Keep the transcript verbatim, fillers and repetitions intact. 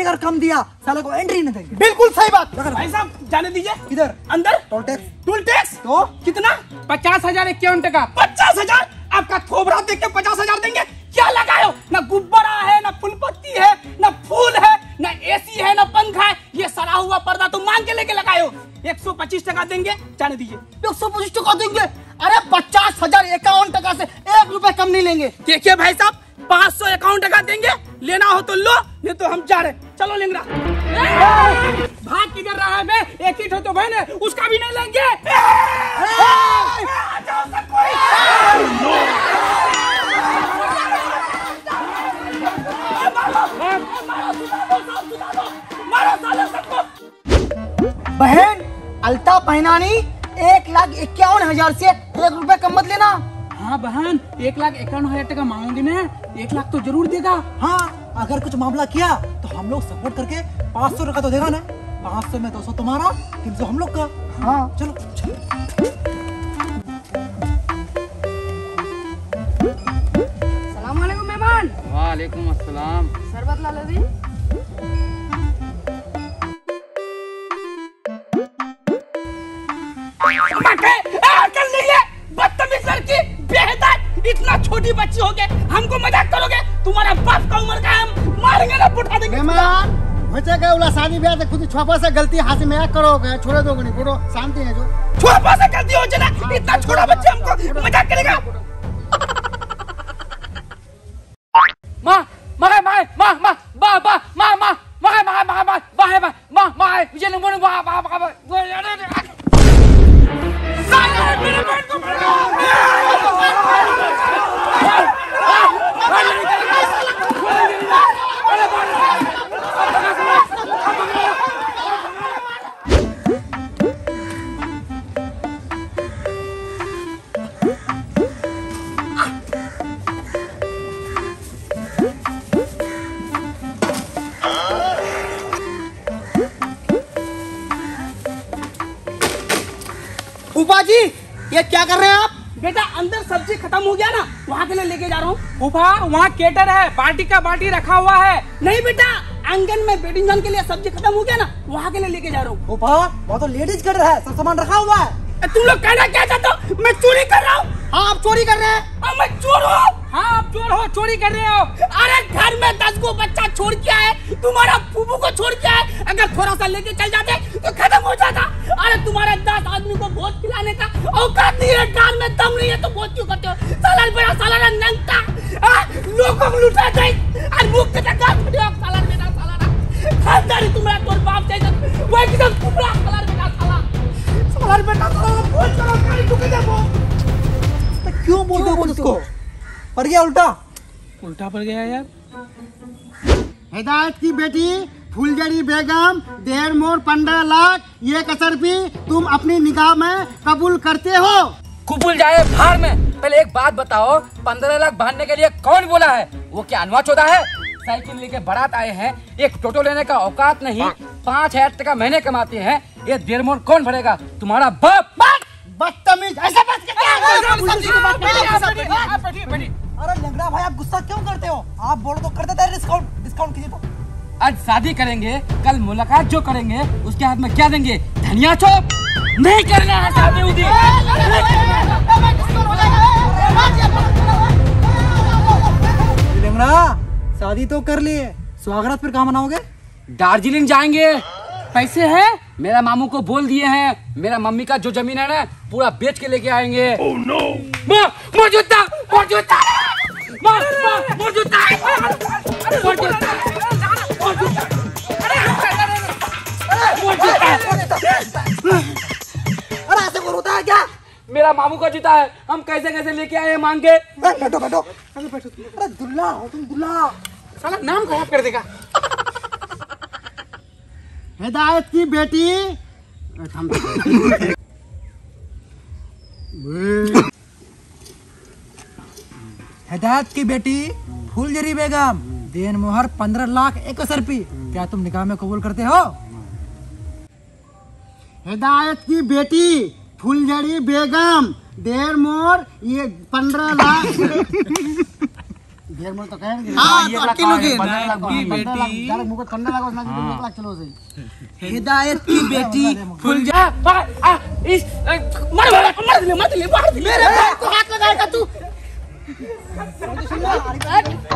भी अगर कम दिया साले को एंट्री नहीं देंगे। बिल्कुल सही बात। भाई साहब जाने दीजिए। किधर? अंदर। Toll tax. टोल टैक्स तो कितना? पचास हजार इक्यावन टका। पचास हजार? आपका थोबड़ा देख के पचास हजार देंगे? क्या लगाए हो? ना गुब्बारा है, ना फुलपत्ती है, ना फूल है, ना एसी है, ना पंखा है। ये सड़ा हुआ पर्दा तो मांग के लेके लगाए हो। एक सौ पच्चीस टका देंगे, जाने दीजिए। एक सौ पच्चीस टका देंगे? अरे पचास हजार इक्यावन टका से एक रुपए कम नहीं लेंगे। देखिए भाई साहब, पाँच सौ इक्यावन टका देंगे, लेना हो तो लो, नहीं तो हम जा रहे। चलो लेंगरा। भाग किधर रहा है? मैं एक ही ठो तो बहन है, उसका भी नहीं लेंगे। बहन अल्ता पहनानी एक लाख इक्यावन हजार से एक रुपए कम मत लेना। हाँ बहन, एक लाख इक्यावन हजार टका मांगोगे ना, एक लाख तो जरूर देगा। हाँ अगर कुछ मामला किया तो हम लोग सपोर्ट करके पाँच सौ टका तो देगा ना। पाँच सौ में दो सौ तुम्हारा, तीन सौ हम लोग का। हाँ चलो, चलो। सलाम वालेकुम मेहमान। वालेकुम अस्सलाम। शरबत ला ली। अकल नहीं है, बदतमीज लड़की, बेहतर। इतना छोटी बच्ची हो के हमको मजाक करोगे? तुम्हारा बाप का उम्र का है, हम मारेंगे ना, उठा देंगे। मेहमान बच्चे का उला शादी ब्याह से खुद छोपा से गलती हाथ में करोगे, छोड़े दोगे नहीं। बोलो शांति है जो छोपा से गलती हो जाए, इतना छोटा बच्चे हमको मजाक करेगा। माँ माँ माँ माँ माँ बा बा माँ माँ माँ माँ माँ माँ माँ माँ माँ माँ मुझे नहीं बोलूँ माँ माँ माँ माँ मेरे बहन को फूफा जी ये क्या कर रहे हैं आप? बेटा अंदर सब्जी खत्म हो गया ना, वहाँ के लिए लेके जा रहा हूँ। फूफा वहाँ केटर है, बाल्टी का बाल्टी रखा हुआ है। नहीं बेटा, आंगन में बेटिंग जन के लिए सब्जी खत्म हो गया ना, वहाँ के लिए लेके जा रहा हूँ। फूफा वो तो लेडीज कर रहा है, सब सामान रखा हुआ है। तुम लोग कहना क्या चाहते हो? मैं चोरी कर रहा हूँ? हाँ आप चोरी कर रहे हैं। हाँ मैं चोर हूँ। हाँ आप चोर हो, चोरी कर रहे हो। अरे घर में दस को बच्चा छोड़ के आए, तुम्हारा फूफू को छोड़ के आए। अगर थोड़ा सा लेके चल जाते तो खत्म हो जाता। अरे तुम्हारे दस आदमी को भोज खिलाने का औकात नहीं है, कार में दम नहीं है तो भोज क्यों करते हो? सालन बेटा सालन नंगता, लोगों को लुटा दे और मुख के टका खड़े हो। सालन बेटा सालन खानदारी तुम्हारा तोर बाप जैसा वही किधर कुबरा। सालन बेटा साला सालन बेटा साला भोज करो, गाड़ी ठुके दे वो। क्यों बोलते हो उसको? पर गया उल्टा उल्टा पड़ गया यार। हिदायत की बेटी फुलझड़ी बेगम देर मोर पंद्रह लाख ये कसरफी तुम अपनी निगाह में कबूल करते हो? कबूल जाए भाड़ में। पहले एक बात बताओ, पंद्रह लाख बांधने के लिए कौन बोला है? वो क्या अनवा चौधा है? साइकिल लेके बारात आए हैं, एक टोटो लेने का औकात नहीं, पाँच हजार टका महीने कमाते हैं, ये देर मोर कौन भरेगा? तुम्हारा बाप। बदतमीज, ऐसा बात करते हैं? अरे लंगड़ा भाई आप गुस्सा क्यों करते हो? आप बोलो तो कर देते हैं डिस्काउंट। डिस्काउंट कीजिए तो। आज शादी करेंगे, कल मुलाकात जो करेंगे उसके हाथ में क्या देंगे? धनिया चौप। नहीं करना है शादी उदी। लंगड़ा शादी तो कर लिए, स्वागत फिर कहाँ मनाओगे? दार्जिलिंग जाएंगे। पैसे है? मेरा मामू को बोल दिए हैं, मेरा मम्मी का जो जमीन है ना पूरा बेच के लेके आएंगे। oh, no. माँ, माँ जूता, माँ जूता, माँ, माँ, माँ जूता, माँ जूता, माँ जूता, अरे ऐसे बोल होता है क्या? मेरा मामू का जूता है, हम कैसे कैसे लेके आए हैं मांग के। बैठो बैठो अरे बैठो। अरे दुल्ला हो तुम, दुल्ला। साला नाम खराब कर देगा। हिदायत की बेटी हिदायत की बेटी फुलझड़ी बेगम देन मोहर पंद्रह लाख इक्कीस रुपये, क्या तुम निकाह में कबूल करते हो? हिदायत की बेटी फुलझड़ी बेगम देर मोर ये पंद्रह लाख देर मोर तो कहेंगे हाँ तो अटकी लोगे की बेटी जारे मुंह को ठंडा लगा ना जी एक लाख चलो सही हिदायत की बेटी फूल जा आ, इस मर मर मर दिले मर दिले मार दिले मेरे भाई को हाथ लगाएगा तू